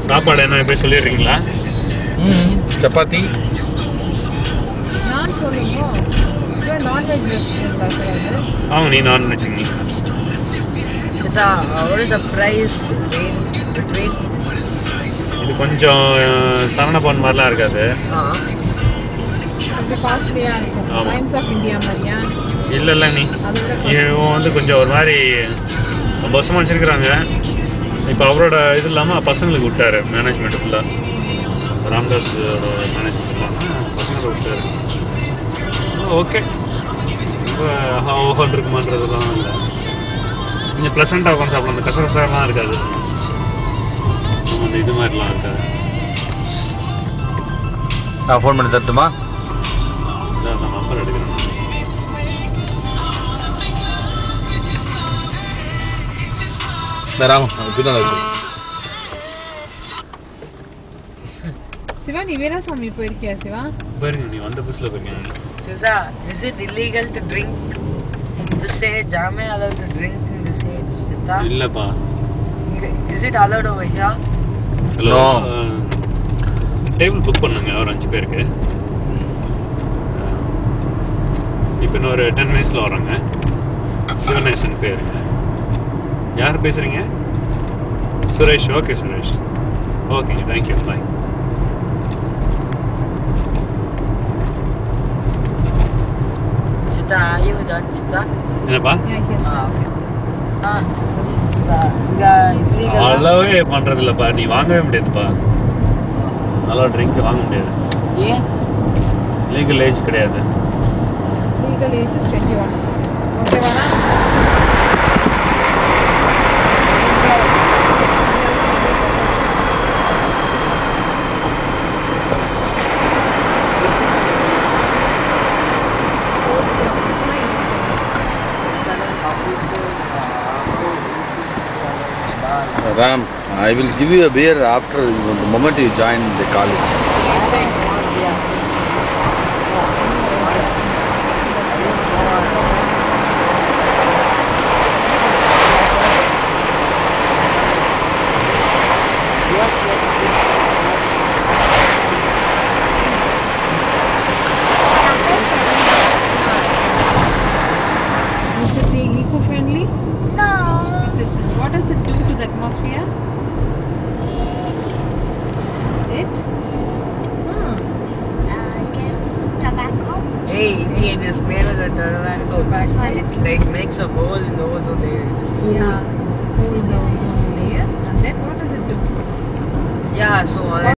சாப்பாடு என்ன போய் சொல்லிடுறீங்களா? சப்பாத்தி நான் சொல்லுங்க. நான்வெஜ் ஆமாம், நீ நான்வெஜ்ஜுங்க. What is the price between? இது கொஞ்சம் சரணபவன் மாதிரிலாம் இருக்காது. கொஞ்சம் காஸ்ட்லியாக இருக்கும். டைம்ஸ் ஆஃப் இந்தியா மாதிரியா? இல்லை நீ இவன் வந்து கொஞ்சம் ஒரு மாதிரி பஸ்ஸமாக வச்சுருக்குறாங்க. இப்போ அவரோட இது இல்லாமல் பசங்களுக்கு விட்டார் மேனேஜ்மெண்ட் ஃபுல்லாக. ராம்தாஸோட மேனேஜ்மெண்ட் இல்லாமல் பசங்களை விட்டார். ஓகே, இப்போ ஓஹோன் இருக்குமான்றதுலாம் இல்லை. கொஞ்சம் ப்ளசண்ட்டாக உட்காந்து சாப்பிடலாம். அந்த கசகசாலாம் இருக்காது, அந்த இது மாதிரிலாம் இருக்காது. நான் ஃபோன் பண்ணி தரட்டுமா? இதான் நான் நம்பர் எடுக்கிறேன். ராம் பின்னால் சிவா, நீ வீராசாமி போயிருக்கியா சிவா? பாருங்க, நீ வந்த புதுசில் போயிருக்கேன். Siza, is it illegal to drink in this age? Am I allowed to drink in this age? Sita? இல்லைப்பா. Is it allowed over here? Hello, table book பண்ணுங்க ஒரு 5 பேருக்கு. இப்போ இன்னொரு 10 மினிட்ஸில் வராங்க. சிவநேசன் பேருங்க. யார் பேசுகிறீங்க? சுரேஷ். ஓகே சுரேஷ், ஓகேங்க, thank you, bye. Sita, are you done, Sita? என்னப்பா? Okay. Sita, illegal. அளவே பண்ணுறது இல்லைப்பா, நீ வாங்கவே முடியாதுப்பா. நல்லா ட்ரிங்க் வாங்க முடியாது. ஏன்? லீகல் ஏஜ் கிடையாது. Legal age is 21. ஓகேவாண்ணா? Ram, I will give you a beer after the moment you join the college. Is it eco-friendly? No. It isn't. What does it do to the atmosphere? It? Hey, Indian is made of the tobacco. It like makes a hole in the ozone layer. Yeah. Hold the ozone layer. And then what does it do? Yeah, so